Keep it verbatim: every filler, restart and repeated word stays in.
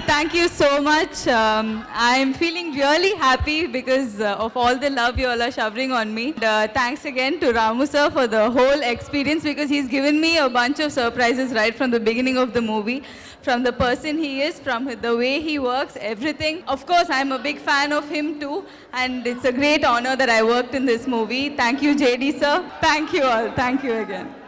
thank you so much. Um, I'm feeling really happy because uh, of all the love you all are showering on me. And, uh, thanks again to Ramu sir for the whole experience because he's given me a bunch of surprises right from the beginning of the movie. From the person he is, from the way he works, everything. Of course, I'm a big fan of him too. And it's a great honor that I worked in this movie. Thank you, J D sir. Thank you all. Thank you again.